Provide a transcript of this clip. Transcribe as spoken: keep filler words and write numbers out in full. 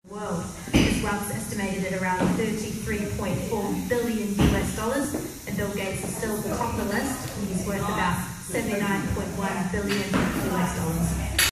World. This wealth is estimated at around thirty-three point four billion U S dollars, and Bill Gates is still top of the list. He's worth about seventy-nine point one billion U S dollars.